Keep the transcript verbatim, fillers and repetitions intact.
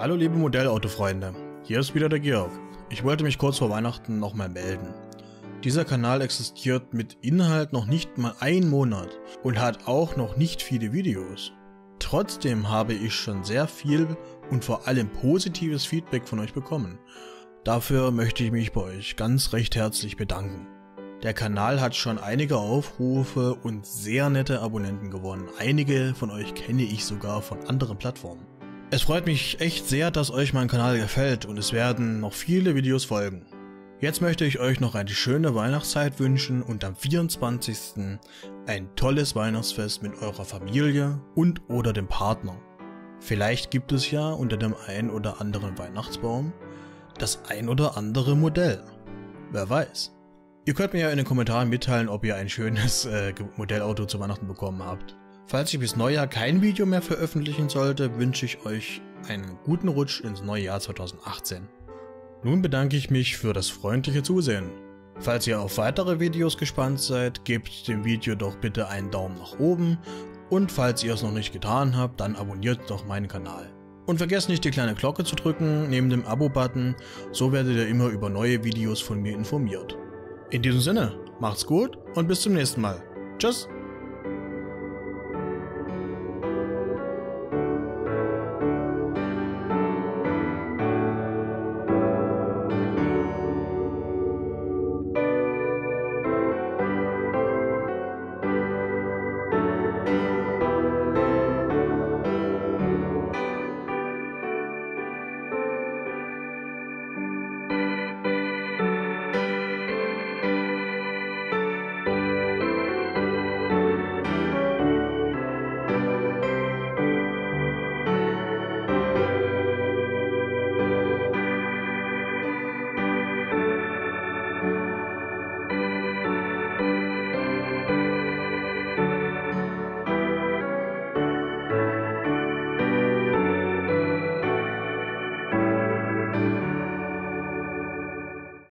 Hallo liebe Modellautofreunde, hier ist wieder der Georg. Ich wollte mich kurz vor Weihnachten nochmal melden. Dieser Kanal existiert mit Inhalt noch nicht mal einen Monat und hat auch noch nicht viele Videos. Trotzdem habe ich schon sehr viel und vor allem positives Feedback von euch bekommen. Dafür möchte ich mich bei euch ganz recht herzlich bedanken. Der Kanal hat schon einige Aufrufe und sehr nette Abonnenten gewonnen. Einige von euch kenne ich sogar von anderen Plattformen. Es freut mich echt sehr, dass euch mein Kanal gefällt und es werden noch viele Videos folgen. Jetzt möchte ich euch noch eine schöne Weihnachtszeit wünschen und am vierundzwanzigsten ein tolles Weihnachtsfest mit eurer Familie und oder dem Partner. Vielleicht gibt es ja unter dem ein oder anderen Weihnachtsbaum das ein oder andere Modell. Wer weiß. Ihr könnt mir ja in den Kommentaren mitteilen, ob ihr ein schönes äh, Modellauto zu Weihnachten bekommen habt. Falls ich bis Neujahr kein Video mehr veröffentlichen sollte, wünsche ich euch einen guten Rutsch ins neue Jahr zweitausendachtzehn. Nun bedanke ich mich für das freundliche Zusehen. Falls ihr auf weitere Videos gespannt seid, gebt dem Video doch bitte einen Daumen nach oben und falls ihr es noch nicht getan habt, dann abonniert doch meinen Kanal. Und vergesst nicht die kleine Glocke zu drücken neben dem Abo-Button, so werdet ihr immer über neue Videos von mir informiert. In diesem Sinne, macht's gut und bis zum nächsten Mal. Tschüss!